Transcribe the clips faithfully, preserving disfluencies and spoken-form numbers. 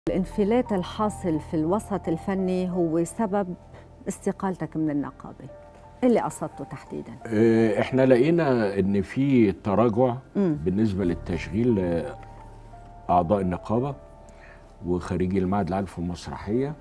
الانفلات الحاصل في الوسط الفني هو سبب استقالتك من النقابة. إيه اللي قصدته تحديدا؟ احنا لقينا ان في تراجع مم. بالنسبه للتشغيل اعضاء النقابه وخريجي المعهد العالي في المسرحيه.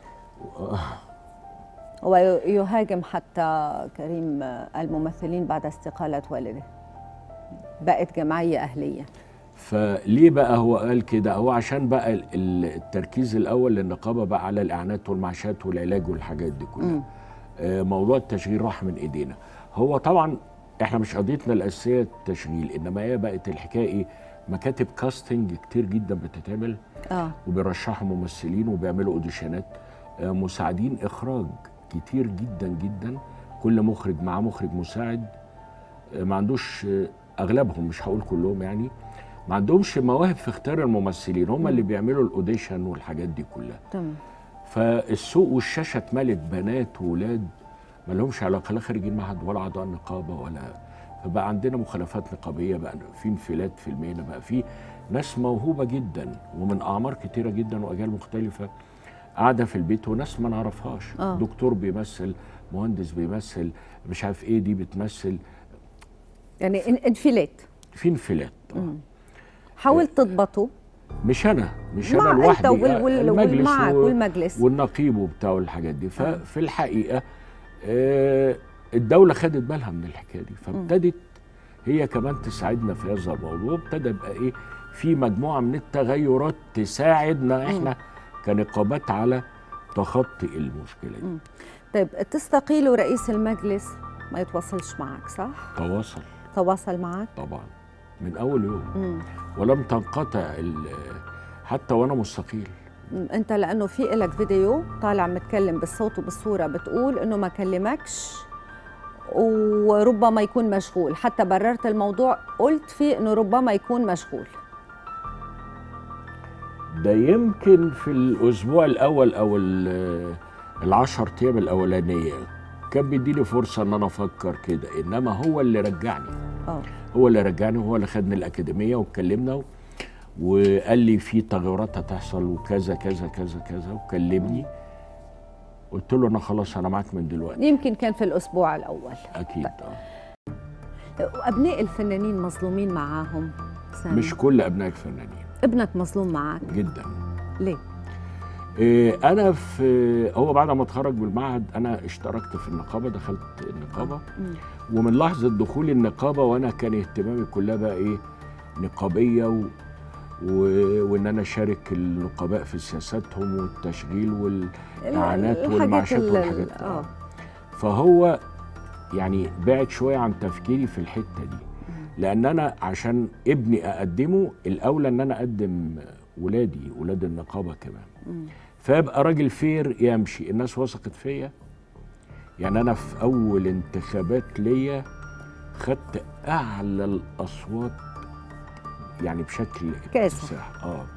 ويهاجم حتى كريم الممثلين بعد استقالة والده، بقت جمعية أهلية. فليه بقى هو قال كده؟ هو عشان بقى التركيز الاول للنقابه بقى على الاعانات والمعاشات والعلاج والحاجات دي كلها. موضوع التشغيل راح من ايدينا. هو طبعا احنا مش قضيتنا الاساسيه التشغيل، انما هي بقت الحكايه ايه؟ مكاتب كاستنج كتير جدا بتتعمل اه وبيرشحوا ممثلين وبيعملوا اوديشنات. آه مساعدين اخراج كتير جدا جدا، كل مخرج معاه مخرج مساعد. آه ما عندوش، آه اغلبهم مش هقول كلهم يعني، ما عندهمش مواهب في اختيار الممثلين، هم اللي بيعملوا الاوديشن والحاجات دي كلها. تمام. فالسوق والشاشه اتملت بنات وولاد ما لهمش علاقه، لا خارجين معهد ولا اعضاء نقابه ولا، فبقى عندنا مخالفات نقابيه، بقى في انفلات في المهنه، بقى في ناس موهوبه جدا ومن اعمار كتيره جدا واجيال مختلفه قاعده في البيت، وناس ما نعرفهاش. آه. دكتور بيمثل، مهندس بيمثل، مش عارف ايه دي بتمثل، يعني انفلات، في انفلات. اه حاولت تضبطه؟ مش انا مش انا لوحدي، انت وال وال المجلس والمعك والمجلس والنقيب وبتاع والحاجات دي. ففي الحقيقه آه الدوله خدت بالها من الحكايه دي، فابتدت هي كمان تساعدنا في هذا الموضوع. ابتدى يبقى ايه، في مجموعه من التغيرات تساعدنا احنا كنقابات على تخطي المشكله دي. مم. طيب تستقيل رئيس المجلس ما يتواصلش معك صح؟ تواصل تواصل معك طبعا من اول يوم. مم. ولم تنقطع حتى وانا مستقيل. انت لانه في لك فيديو طالع متكلم بالصوت وبالصوره بتقول انه ما كلمكش وربما يكون مشغول، حتى بررت الموضوع قلت فيه انه ربما يكون مشغول. ده يمكن في الاسبوع الاول او العشر ايام الاولانيه كان بيديني فرصه ان انا افكر كده، انما هو اللي رجعني. اه هو اللي رجعني وهو اللي خدني الاكاديميه واتكلمنا وقال لي في تغيرات هتحصل وكذا كذا كذا كذا، وكلمني. قلت له انا خلاص انا معاك من دلوقتي. يمكن كان في الاسبوع الاول. اكيد. اه وابناء الفنانين مظلومين معاهم سامي؟ مش كل ابناء الفنانين. ابنك مظلوم معاك جدا. ليه؟ إيه انا في هو بعد ما اتخرج من المعهد انا اشتركت في النقابه، دخلت النقابه. آه. ومن لحظه دخولي النقابه وانا كان اهتمامي كلها بقى ايه، نقابيه و... و... وان انا اشارك النقباء في سياساتهم والتشغيل والاعانات والمعاشات والحاجات دي. اه فهو يعني بعد شويه عن تفكيري في الحته دي، لان انا عشان ابني اقدمه الاولى ان انا اقدم ولادي ولاد النقابه كمان. فيبقى راجل فير يمشي، الناس وثقت فيا. يعني انا في اول انتخابات ليا خدت اعلى الاصوات يعني بشكل كاسح. اه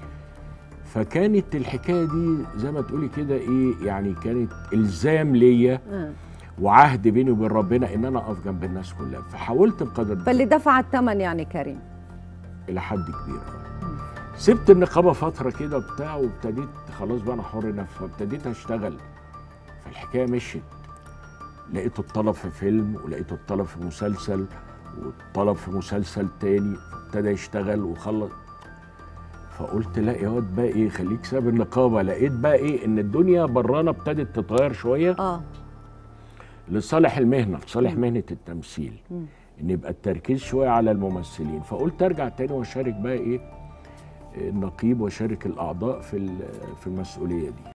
فكانت الحكايه دي زي ما تقولي كده ايه، يعني كانت الزام ليا وعهد بيني وبين ربنا ان انا اقف جنب الناس كلها، فحاولت بقدر. فاللي دفع الثمن يعني كريم الى حد كبير. سبت النقابه فتره كده وبتاع، وابتديت خلاص بقى انا حر نفسي، فابتديت اشتغل. فالحكايه مشيت، لقيت الطلب في فيلم ولقيت الطلب في مسلسل والطلب في مسلسل تاني، فابتدى يشتغل وخلص. فقلت لا يا واد بقى ايه، خليك ساب النقابه. لقيت بقى ايه، ان الدنيا برانا ابتدت تتغير شويه اه لصالح المهنه، لصالح مهنه التمثيل. مم. ان يبقى التركيز شويه على الممثلين. فقلت ارجع تاني واشارك بقى ايه النقيب واشارك الاعضاء في في المسؤوليه دي.